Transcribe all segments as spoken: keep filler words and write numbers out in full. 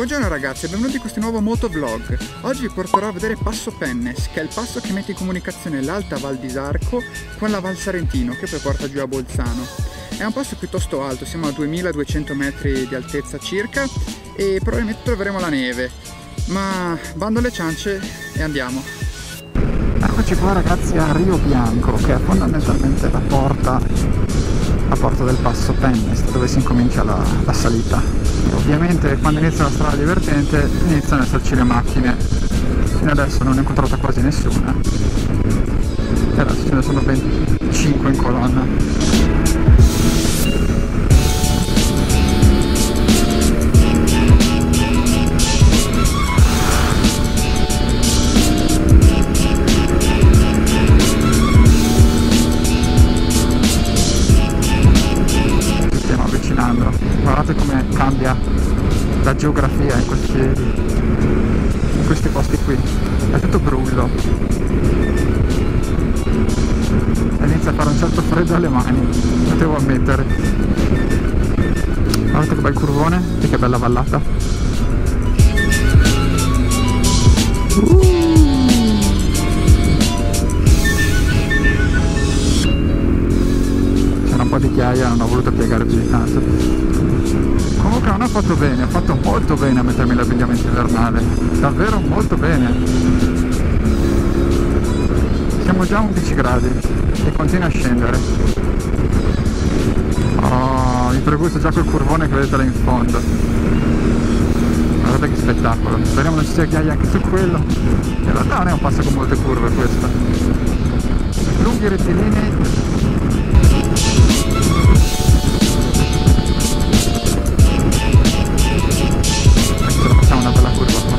Buongiorno ragazzi e benvenuti in questo nuovo motovlog. Oggi vi porterò a vedere Passo Pennes, che è il passo che mette in comunicazione l'Alta Val di Sarco con la Val Sarentino, che poi porta giù a Bolzano. È un passo piuttosto alto, siamo a duemiladuecento metri di altezza circa e probabilmente troveremo la neve, ma bando alle ciance e andiamo. Eccoci qua ragazzi a Rio Bianco, che è fondamentalmente la porta, la porta del Passo Pennes, dove si incomincia la, la salita. Ovviamente quando inizia la strada divertente iniziano ad esserci le macchine. Fino adesso non ho incontrato quasi nessuna e adesso ce ne sono ben cinque in colonna. Guardate come cambia la geografia in questi, in questi posti qui, è tutto brullo e inizia a fare un certo freddo alle mani, lo devo ammettere. Guardate che bel curvone e che bella vallata. uh. C'era un po' di ghiaia, non ho voluto piegare più di tanto. Comunque non ho fatto bene, ho fatto molto bene a mettermi l'abbigliamento invernale, davvero molto bene. Siamo già a undici gradi e continua a scendere. Oh, mi pregusto già quel curvone che vedete là in fondo. Guardate che spettacolo, speriamo non ci sia ghiaia anche su quello. In realtà non è un passo con molte curve questo. Lunghi rettilinei. Una bella curva qua.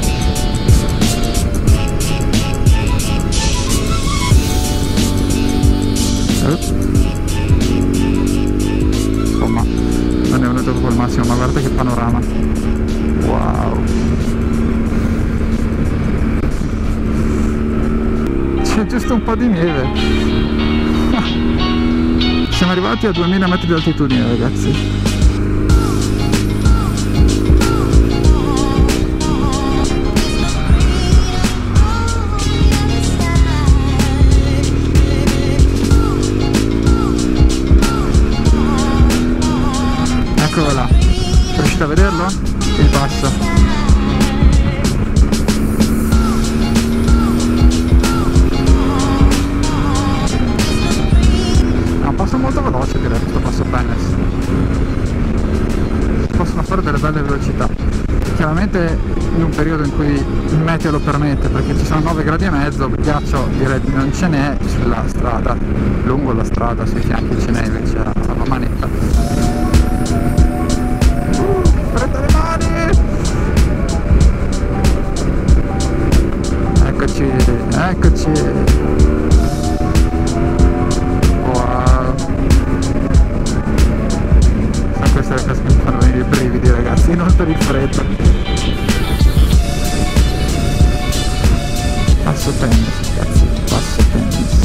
Insomma non è venuto proprio il massimo, ma guarda che panorama. Wow, c'è giusto un po' di neve. Siamo arrivati a duemila metri di altitudine ragazzi. Eccolo là, riuscite a vederlo? Il passo. È un passo molto veloce direi questo Passo Pennes. Si possono fare delle belle velocità. Chiaramente in un periodo in cui il meteo lo permette, perché ci sono nove gradi e mezzo, ghiaccio direi non ce n'è sulla strada, lungo la strada, sui fianchi ce n'è invece alla manetta. Eccoci, eccoci. Wow. Sono queste le cose che mi fanno venire i brividi ragazzi, non per il freddo. Passo Pennes ragazzi, Passo Pennes.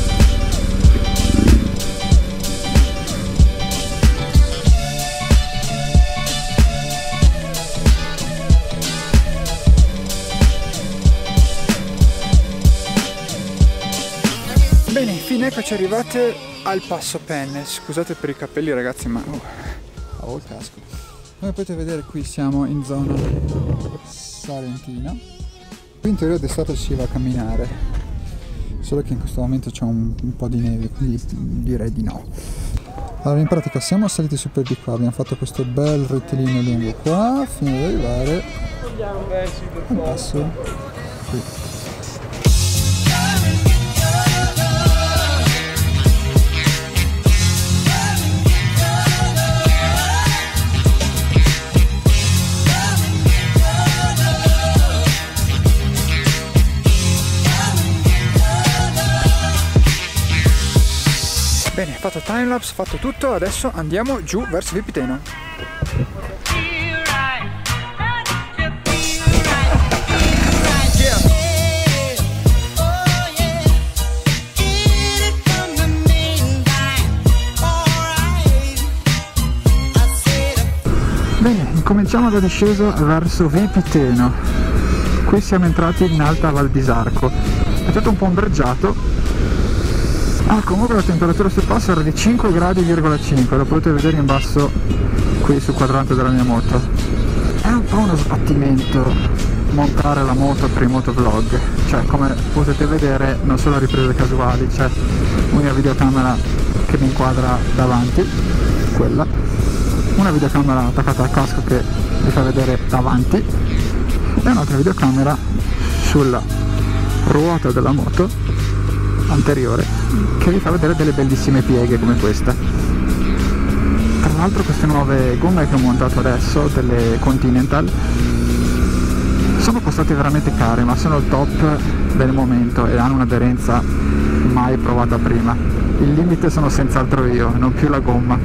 Bene, infine eccoci arrivate al Passo Pennes. Scusate per i capelli ragazzi, ma oh, ho il casco. Come potete vedere qui siamo in zona sarentina. Qui in teoria d'estate si va a camminare, solo che in questo momento c'è un, un po' di neve, quindi direi di no. Allora in pratica siamo saliti su per di qua, abbiamo fatto questo bel rettilineo lungo qua fino ad arrivare al passo qui. Bene, fatto timelapse, fatto tutto, adesso andiamo giù verso Vipiteno. Bene, come Cominciamo la discesa verso Vipiteno. Qui siamo entrati in Alta Val di Sarco. È tutto un po' ombreggiato. Ah, comunque la temperatura sul passo era di cinque gradi virgola cinque, lo potete vedere in basso qui sul quadrante della mia moto. È un po' uno sbattimento montare la moto per i motovlog, cioè come potete vedere non sono riprese casuali, c'è una videocamera che mi inquadra davanti, quella, una videocamera attaccata al casco che mi fa vedere davanti e un'altra videocamera sulla ruota della moto anteriore che vi fa vedere delle bellissime pieghe come questa. Tra l'altro queste nuove gomme che ho montato adesso, delle Continental, sono costate veramente care, ma sono il top del momento e hanno un'aderenza mai provata prima. Il limite sono senz'altro io, non più la gomma.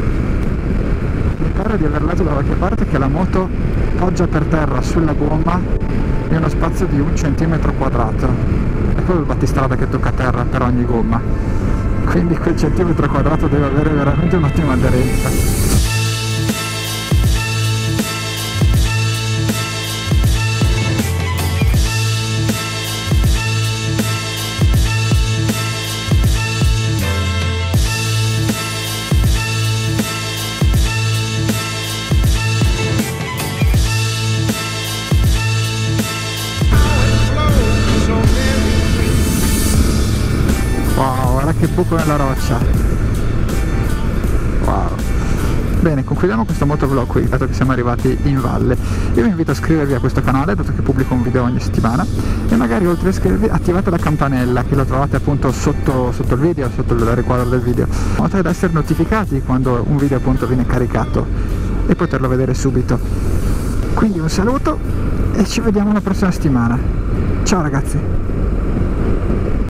Mi pare di aver letto da qualche parte che la moto poggia per terra sulla gomma in uno spazio di un centimetro quadrato. È quello il battistrada che tocca terra per ogni gomma. Quindi quel centimetro quadrato deve avere veramente un'ottima aderenza. Che buco nella roccia. Wow. Bene, concludiamo questo motovlog qui, dato che siamo arrivati in valle. Io vi invito a iscrivervi a questo canale, dato che pubblico un video ogni settimana, e magari oltre a iscrivervi attivate la campanella, che lo trovate appunto sotto, sotto il video, sotto il riquadro del video, in modo tale da essere notificati quando un video appunto viene caricato e poterlo vedere subito. Quindi un saluto e ci vediamo la prossima settimana. Ciao ragazzi!